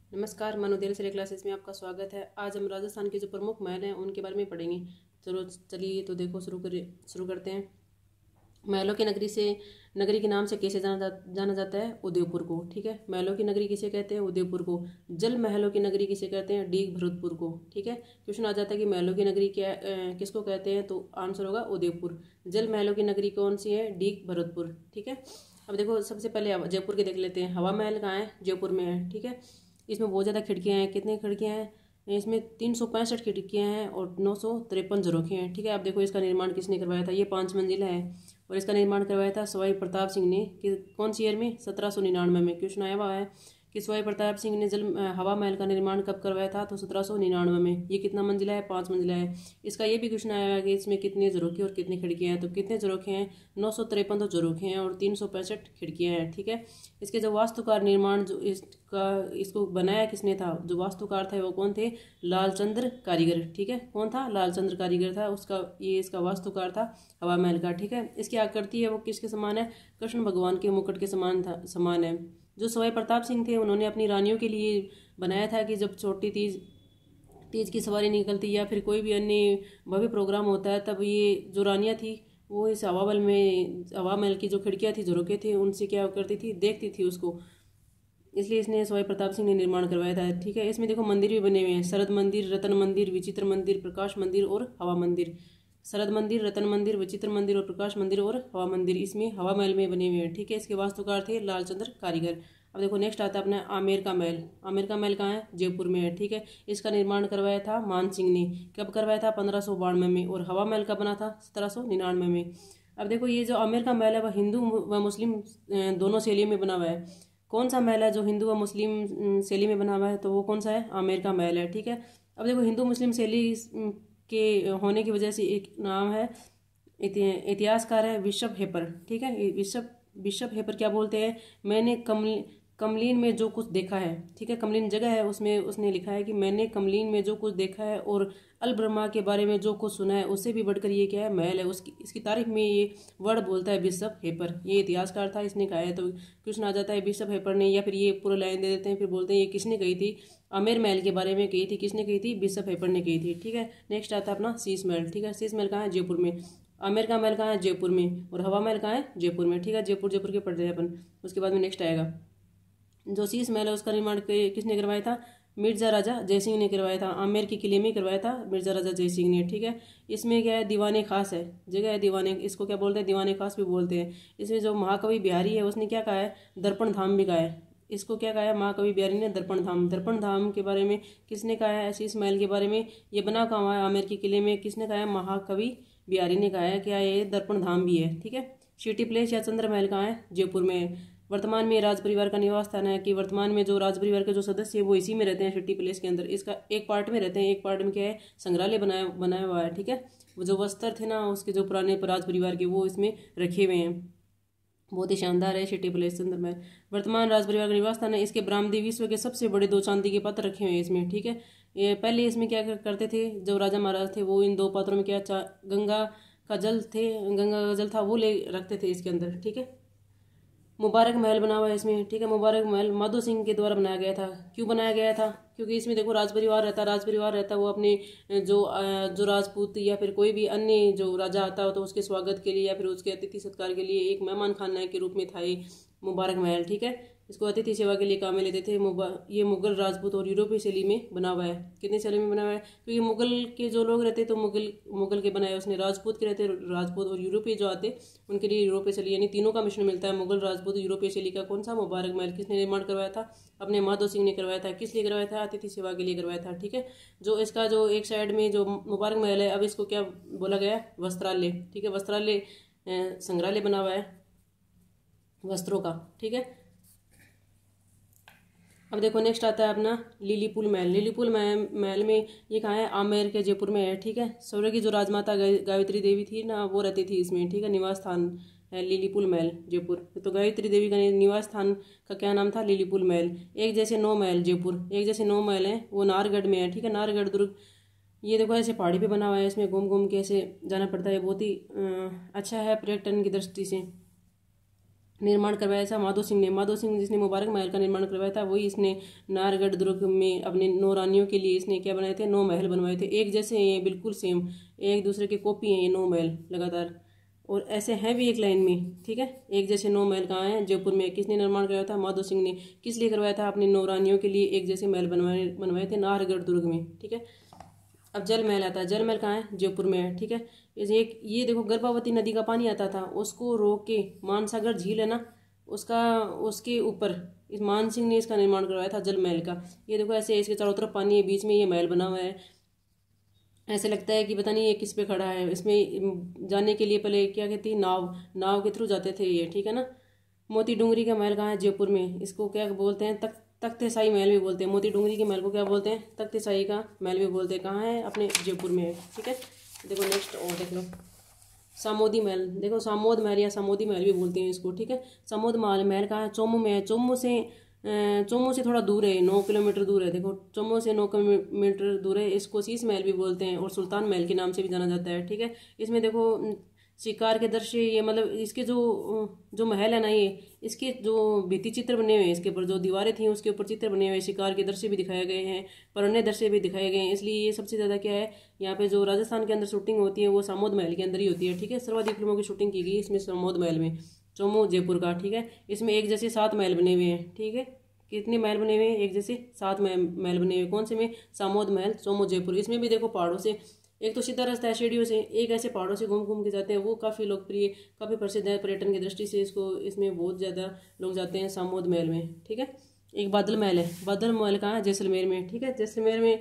नमस्कार, मनोधैर्य से क्लासेस में आपका स्वागत है। आज हम राजस्थान के जो प्रमुख महल हैं उनके बारे में पढ़ेंगे। चलो चलिए तो देखो शुरू करते हैं। महलों की नगरी से नगरी के नाम से कैसे जाना जाता है? उदयपुर को। ठीक है, महलों की नगरी किसे कहते हैं? उदयपुर को। जल महलों की नगरी किसे कहते हैं? डीग भरतपुर को। ठीक है, क्वेश्चन आ जाता है कि महलों की नगरी क्या किसको कहते हैं, तो आंसर होगा उदयपुर। जल महलों की नगरी कौन सी है? डीग भरतपुर। ठीक है, अब देखो सबसे पहले जयपुर के देख लेते हैं। हवा महल कहाँ है? जयपुर में है। ठीक है, इसमें बहुत ज़्यादा खिड़कियाँ हैं। कितनी खिड़कियाँ हैं इसमें? 365 खिड़कियाँ हैं और 953 झरोखे हैं। ठीक है, आप देखो इसका निर्माण किसने करवाया था? ये 5 मंजिला है और इसका निर्माण करवाया था सवाई प्रताप सिंह ने। कौन सी ईयर में? 1799 में। क्वेश्चन आया हुआ है कि सवाई प्रताप सिंह ने हवा महल का निर्माण कब करवाया था? तो 1799 में। ये कितना मंजिला है? 5 मंजिला है। इसका ये भी क्वेश्चन आया है कि इसमें कितने झरोखे और कितनी खिड़कियाँ हैं। तो कितने झरोखे हैं? 953 तो झरोखे हैं और 365 खिड़कियाँ हैं। ठीक है, इसके जो वास्तुकार निर्माण जो इसको बनाया किसने था? जो वास्तुकार था वो कौन थे? लालचंद्र कारीगर। ठीक है, कौन था? लालचंद्र कारीगर था उसका, ये इसका वास्तुकार था हवा महल का। ठीक है, इसकी आकृति है वो किसके समान है? कृष्ण भगवान के मुकुट के समान है। जो सवाई प्रताप सिंह थे उन्होंने अपनी रानियों के लिए बनाया था कि जब छोटी तीज की सवारी निकलती या फिर कोई भी अन्य भव्य प्रोग्राम होता है, तब ये जो रानियाँ थी वो इस हवा महल की जो खिड़कियाँ थी, झरोखे थे, उनसे क्या करती थी? देखती थी उसको। इसलिए इसने सवाई प्रताप सिंह ने निर्माण करवाया था। ठीक है, इसमें देखो मंदिर भी बने हुए हैं। शरद मंदिर, रतन मंदिर, विचित्र मंदिर, प्रकाश मंदिर और हवा मंदिर। शरद मंदिर, रतन मंदिर, विचित्र मंदिर और प्रकाश मंदिर और हवा मंदिर इसमें हवा महल में बने हुए हैं। ठीक है, इसके वास्तुकार थे लालचंद्र कारीगर। अब देखो नेक्स्ट आता है अपना आमेर का महल। आमेर का महल कहाँ है? जयपुर में है। ठीक है, इसका निर्माण करवाया था मान सिंह ने। कब करवाया था? 1592 में। और हवा महल का बना था 1799 में। अब देखो ये जो आमेर का महल है वह हिंदू व मुस्लिम दोनों शैलियों में बना हुआ है। कौन सा महल है जो हिंदू व मुस्लिम शैली में बना हुआ है? तो वो कौन सा है? आमेर का महल है। ठीक है, अब देखो हिंदू मुस्लिम शैली के होने की वजह से एक नाम है, इतिहासकार है बिशप हेपर। ठीक है, बिशप हेपर क्या बोलते हैं? मैंने कमलीन में जो कुछ देखा है। ठीक है, कमलीन जगह है उसमें उसने लिखा है कि मैंने कमलीन में जो कुछ देखा है और अल ब्रह्मा के बारे में जो कुछ सुना है उससे भी बढ़कर ये क्या है? महल है। उसकी इसकी तारीफ में ये वर्ड बोलता है बिशप हेपर। ये इतिहासकार था, इसने कहा है। तो क्वेश्चन आ जाता है बिशप हेपर ने, या फिर ये पूरा लाइन दे देते हैं फिर बोलते हैं ये किसने कही थी? आमेर महल के बारे में कही थी। किसने कही थी? बिशप हेपर ने कही थी। ठीक है, नेक्स्ट आता है अपना शीश महल। ठीक है, शीश महल कहाँ है? जयपुर में। आमेर का महल कहाँ है? जयपुर में। और हवा महल कहाँ है? जयपुर में। ठीक है, जयपुर के पढ़ रहे हैं अपन। उसके बाद में नेक्स्ट आएगा जो शीश महल है उसका निर्माण किसने करवाया था? मिर्जा राजा जयसिंह ने करवाया था। आमेर के किले में करवाया था मिर्जा राजा जयसिंह ने। ठीक है, इसमें क्या है? दीवाने खास है, जगह है दीवाने, इसको क्या बोलते हैं? दीवाने खास भी बोलते हैं। इसमें जो महाकवि बिहारी है उसने क्या कहा है? दर्पण धाम भी कहा है। इसको क्या कहा है? महाकवि बिहारी ने दर्पण धाम के बारे में किसने कहा है? शीश महल के बारे में ये बना कहाँ है? आमेर के किले में। किसने कहा है? महाकवि बिहारी ने कहा है। क्या ये दर्पण धाम भी है? ठीक है, सिटी प्लेस या चंद्र महल कहाँ है? जयपुर में। वर्तमान में राज परिवार का निवास स्थान है कि वर्तमान में जो राज परिवार के जो सदस्य है वो इसी में रहते हैं, सिटी प्लेस के अंदर। इसका एक पार्ट में रहते हैं, एक पार्ट में क्या है? संग्रहालय बनाया हुआ है। ठीक है, वो जो वस्त्र थे ना उसके जो पुराने राज परिवार के वो इसमें रखे हुए हैं। बहुत ही शानदार है सिटी प्लेस चंद्र महल। वर्तमान राज परिवार का निवास स्थान है। इसके बरामदे विश्व के सबसे बड़े 2 चांदी के पात्र रखे हुए हैं इसमें। ठीक है, ये पहले इसमें क्या करते थे जो राजा महाराज थे वो इन 2 पात्रों में क्या गंगा का जल था वो ले रखते थे इसके अंदर। ठीक है, मुबारक महल बना हुआ है इसमें। ठीक है, मुबारक महल माधो सिंह के द्वारा बनाया गया था। क्यों बनाया गया था? क्योंकि इसमें देखो राज परिवार रहता वो अपने जो राजपूत या फिर कोई भी अन्य जो राजा आता हो तो उसके स्वागत के लिए या फिर उसके अतिथि सत्कार के लिए एक मेहमान खाना के रूप में था ये मुबारक महल। ठीक है, इसको अतिथि सेवा के लिए काम में लेते थे। ये मुगल राजपूत और यूरोपीय शैली में बना हुआ है। कितनी शैली में बना हुआ है? क्योंकि मुगल के जो लोग रहते तो मुगल के बनाए उसने, राजपूत के रहते राजपूत और यूरोपीय जो आते उनके लिए यूरोपीय शैली, यानी तीनों का मिश्रण मिलता है। मुगल, राजपूत, यूरोपीय शैली का कौन सा? मुबारक महल। किसने निर्माण करवाया था? अपने माधो सिंह ने करवाया था। किस लिए करवाया था? अतिथि सेवा के लिए करवाया था। ठीक है, जो इसका जो एक साइड में जो मुबारक महल है अब इसको क्या बोला गया? वस्त्रालय। ठीक है, वस्त्रालय संग्रहालय बना हुआ है वस्त्रों का। ठीक है, अब देखो नेक्स्ट आता है अपना लिलीपुल महल। लिलीपुल महल में ये कहाँ है? आमेर के जयपुर में है। ठीक है, स्वर्ग की जो राजमाता गायत्री देवी थी ना वो रहती थी इसमें। ठीक है, निवास स्थान है लिलीपुल महल जयपुर। तो गायत्री देवी का निवास स्थान का क्या नाम था? लिलीपुल महल। एक जैसे 9 महल जयपुर, एक जैसे 9 महल हैं वो नाहरगढ़ में है। ठीक है, नाहरगढ़ दुर्ग ये देखो ऐसे पहाड़ी पे बना हुआ है, इसमें घूम के ऐसे जाना पड़ता है। बहुत ही अच्छा है पर्यटन की दृष्टि से। निर्माण करवाया था माधो सिंह ने। माधो सिंह जिसने मुबारक महल का निर्माण करवाया था वही इसने नाहरगढ़ दुर्ग में अपने 9 रानियों के लिए इसने क्या बनाए थे, 9 महल बनवाए थे। एक जैसे हैं ये, बिल्कुल सेम, एक दूसरे की कॉपी हैं ये 9 महल लगातार, और ऐसे हैं भी एक लाइन में, ठीक है। एक जैसे 9 महल कहाँ हैं, जयपुर में। किसने निर्माण करवाया था, माधो सिंह ने। किस लिए करवाया था, अपनी 9 रानियों के लिए एक जैसे महल बनवाए थे नाहरगढ़ दुर्ग में, ठीक है। अब जल महल आता है। जल महल कहाँ है, जयपुर में है, ठीक है। ये देखो गर्भावती नदी का पानी आता था, उसको रोक के मानसागर झील है ना, उसके ऊपर इस मान सिंह ने इसका निर्माण करवाया था जल महल का। ये देखो ऐसे इसके चारों तरफ पानी है, बीच में ये महल बना हुआ है। ऐसे लगता है कि पता नहीं ये किस पे खड़ा है। इसमें जाने के लिए पहले क्या कहती, नाव के थ्रू जाते थे ये, ठीक है ना। मोती डूंगरी का महल कहाँ है, जयपुर में। इसको क्या बोलते हैं, तख्ते शाही महल भी बोलते हैं। मोती डूंगरी के महल को क्या बोलते हैं, तख्ते शाही का महल भी बोलते हैं। कहाँ है, अपने जयपुर में है, ठीक है। देखो नेक्स्ट और देख लो, सामोदी महल। देखो सामोद महल या सामोदी महल भी बोलते हैं इसको, ठीक है। सामोद महल कहाँ है, चोमू में है। चोमू से थोड़ा दूर है, 9 किलोमीटर दूर है। देखो चोमू से 9 किलोमीटर दूर है। इसको शीश महल भी बोलते हैं और सुल्तान महल के नाम से भी जाना जाता है, ठीक है। इसमें देखो शिकार के दृश्य, ये मतलब इसके जो महल है ना, ये इसके जो भित्ति चित्र बने हुए हैं, इसके ऊपर जो दीवारें थी उसके ऊपर चित्र बने हुए, शिकार के दृश्य भी दिखाए गए हैं, परण्य दृश्य भी दिखाए गए हैं। इसलिए ये सबसे ज़्यादा क्या है, यहाँ पे जो राजस्थान के अंदर शूटिंग होती है वो सामोद महल के अंदर ही होती है, ठीक है। सर्वाधिक फिल्मों की शूटिंग की गई इसमें सामोद महल में, चोमू जयपुर का, ठीक है। इसमें एक जैसे 7 महल बने हुए हैं, ठीक है। कितने महल बने हुए हैं, एक जैसे 7 महल बने हुए। कौन से में, सामोद महल, चोमू जयपुर। इसमें भी देखो पहाड़ों से, एक तो सीधा रास्ता है सीढ़ियों से, एक ऐसे पहाड़ों से घूम घूम के जाते हैं। वो काफ़ी लोकप्रिय, काफ़ी प्रसिद्ध है पर्यटन की दृष्टि से। इसमें बहुत ज़्यादा लोग जाते हैं सामोद महल में, ठीक है। एक बादल महल है। बादल महल कहाँ है, जैसलमेर में, ठीक है। जैसलमेर में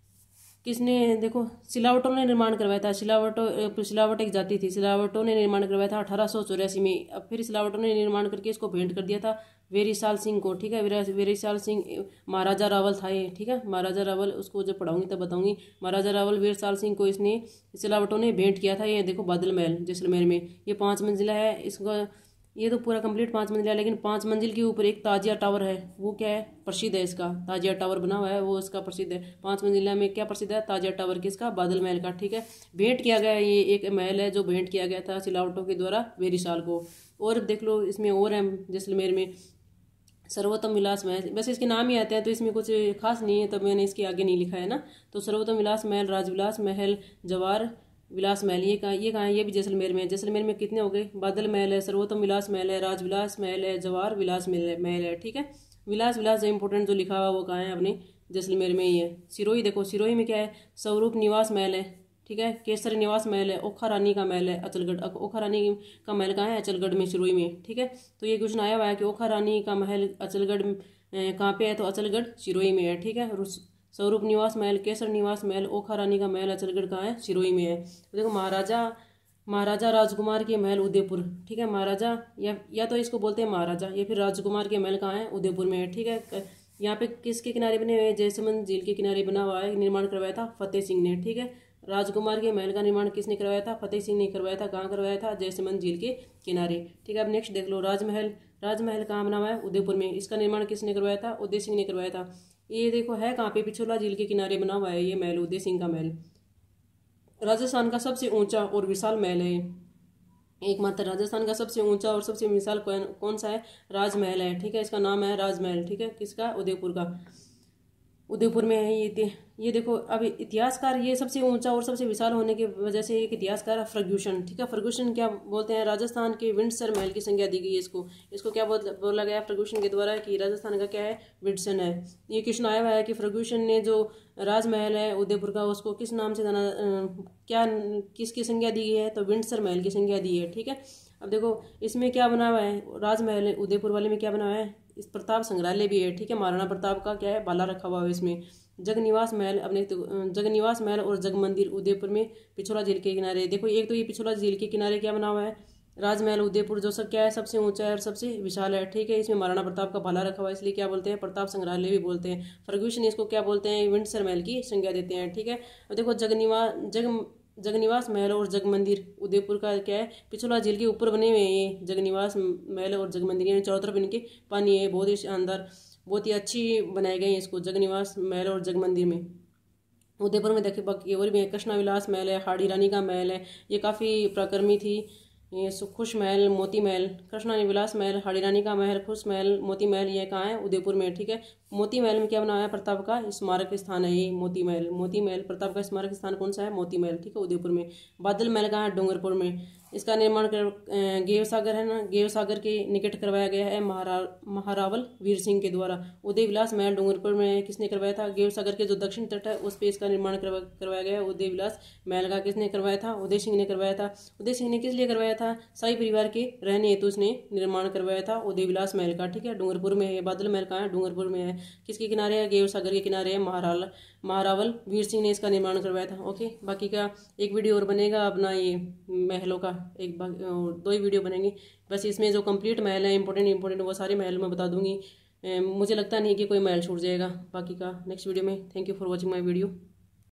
किसने, देखो सिलावटों ने निर्माण करवाया था। सिलावट एक जाति थी, सिलावटों ने निर्माण करवाया था 1884 में। अब फिर सिलावटों ने निर्माण करके इसको भेंट कर दिया था वेरीसाल सिंह को, ठीक है। वेरीसाल सिंह महाराजा रावल था ये, ठीक है। महाराजा रावल, उसको जब पढ़ाऊंगी तब बताऊंगी। महाराजा रावल वेरीसाल सिंह को इसने सिलावटों ने भेंट किया था। ये देखो बादल महल जैसलमेर में, ये 5 मंजिला है। इसका ये तो पूरा कंप्लीट 5 मंजिला है, लेकिन 5 मंजिल के ऊपर एक ताजिया टावर है, वो क्या है, प्रसिद्ध है इसका। ताजिया टावर बना हुआ है, वो इसका प्रसिद्ध है। 5 मंजिला में क्या प्रसिद्ध है, ताजिया टावर किसका, बादल महल का, ठीक है। भेंट किया गया, ये एक महल है जो भेंट किया गया था सिलावटों के द्वारा वेरीसाल को। और देख लो इसमें और है जैसलमेर में सर्वोत्तम विलास महल। वैसे इसके नाम ही आते हैं तो इसमें कुछ खास नहीं है, तब मैंने इसके आगे नहीं लिखा है ना। तो सर्वोत्तम विलास महल, राजविलास महल, जवार विलास महल, ये कहाँ है, ये भी जैसलमेर में है। जैसलमेर में कितने हो गए, बादल महल है, सर्वोत्तम विलास महल है, राजविलास महल है, जवार विलास महल है, ठीक है। विलास जो इंपॉर्टेंट जो लिखा हुआ वो कहाँ है, अपने जैसलमेर में ही है। सिरोही देखो, सिरोही में क्या है, स्वरूप निवास महल है, ठीक है। केसरी निवास महल है, ओखा रानी का महल है, अचलगढ़। ओखा रानी का महल कहाँ है, अचलगढ़ में, सिरोही में, ठीक है। तो ये क्वेश्चन आया हुआ है कि ओखा रानी का महल अचलगढ़ कहाँ पे है, तो अचलगढ़ सिरोही में है, ठीक है। स्वरूप निवास महल, केसर निवास महल, ओखा रानी का महल अचलगढ़ कहाँ है, सिरोही में है। तो देखो महाराजा राजकुमार के महल उदयपुर, ठीक है। महाराजा या तो इसको बोलते हैं महाराजा, या फिर राजकुमार के महल कहाँ है, उदयपुर में है, ठीक है। यहाँ पे किसके किनारे बने हुए हैं, जयसमंद झील के किनारे बना हुआ है। निर्माण करवाया था फतेह सिंह ने, ठीक है। राजकुमार के महल का निर्माण किसने करवाया था, फतेह सिंह ने करवाया था। कहाँ करवाया था, जयसमंद झील के किनारे, ठीक है। अब नेक्स्ट देख लो, राजमहल। राजमहल कहाँ बना हुआ है, उदयपुर में। इसका निर्माण किसने करवाया था, उदय सिंह ने करवाया था। ये देखो है कहाँ पे, पिछोला झील के किनारे बना हुआ है ये महल, उदय सिंह का महल। राजस्थान का सबसे ऊंचा और विशाल महल है, एकमात्र राजस्थान का सबसे ऊंचा और सबसे विशाल कौन सा है, राजमहल है, ठीक है। इसका नाम है राजमहल, ठीक है। किसका, उदयपुर का, उदयपुर में है ये देखो। अब इतिहासकार, ये सबसे ऊंचा और सबसे विशाल होने की वजह से एक इतिहासकार है फर्ग्यूसन, ठीक है। फर्ग्यूसन क्या बोलते हैं, राजस्थान के विंडसर महल की संज्ञा दी गई है इसको क्या बोला गया फर्ग्यूसन के द्वारा कि राजस्थान का क्या है, विंडसर है। ये क्वेश्चन आया हुआ है कि फर्ग्यूसन ने जो राजमहल है उदयपुर का, उसको किस नाम से जाना, क्या किसकी संज्ञा दी गई है, तो विंडसर महल की संज्ञा दी है, ठीक है। अब देखो इसमें क्या बना हुआ है, राजमहल उदयपुर वाले में क्या बना हुआ है, इस प्रताप संग्रहालय भी है, ठीक है। महाराणा प्रताप का क्या है, बाला रखा हुआ है इसमें। जगनिवास महल, अपने जगनिवास महल और जग मंदिर उदयपुर में, पिछोला झील के किनारे। देखो एक तो ये पिछोला झील के किनारे क्या बना हुआ है, राजमहल उदयपुर, जो सब क्या है, सबसे ऊंचा है और सबसे विशाल है, ठीक है। इसमें महाराणा प्रताप का भाला रखा हुआ है, इसलिए क्या बोलते हैं, प्रताप संग्रहालय भी बोलते हैं। फर्ग्यूसन इसको क्या बोलते हैं, विंडसर महल की संज्ञा देते हैं, ठीक है। अब देखो जगनिवास महल और जग मंदिर उदयपुर का क्या है, पिछोला झील के ऊपर बने हुए हैं ये जगनिवास महल और जग मंदिर, यानी चारों तरफ इनके पानी है। बहुत ही शानदार, बहुत ही अच्छी बनाए गए हैं इसको, जगनिवास महल और जग मंदिर में। उदयपुर में देखिए बाकी और भी है, कृष्णा विलास महल है, हाड़ी रानी का महल है, ये काफ़ी पराक्रमी थी, ये खुश महल, मोती महल, कृष्णरानी विलास महल, हाड़ी रानी का महल, खुश महल, मोती महल, ये कहाँ है? उदयपुर में, ठीक है। मोती महल में क्या बनाया? प्रताप का स्मारक स्थान है ये मोती महल। मोती महल प्रताप का स्मारक स्थान कौन सा है? मोती महल, ठीक है, उदयपुर में। बादल महल कहाँ है? डूंगरपुर में। इसका निर्माण गेव सागर है ना, गेव सागर के निकट करवाया गया है महारावल वीर सिंह के द्वारा। उदय विलास महल डूंगरपुर में किसने करवाया था? गेव सागर के जो दक्षिण तट है उस पे इसका निर्माण करवाया गया है। उदय विलास महल का किसने करवाया था? उदय सिंह ने करवाया था। उदय सिंह ने किस लिए करवाया था? शाही परिवार के रहने हेतु उसने निर्माण करवाया था उदय विलास महल का, ठीक है। डूंगरपुर में है। बादल महल कहाँ है? डूंगरपुर में है। किसके किनारे है? गेव सागर के किनारे है। महारावल वीर सिंह ने इसका निर्माण करवाया था। ओके, बाकी का एक वीडियो और बनेगा अपना ये महलों का, एक 2 ही वीडियो बनेंगे बस। इसमें जो कंप्लीट महल है इंपॉर्टेंट वो सारे महल मैं बता दूंगी। मुझे लगता नहीं कि कोई महल छूट जाएगा। बाकी का नेक्स्ट वीडियो में। Thank you for watching my video.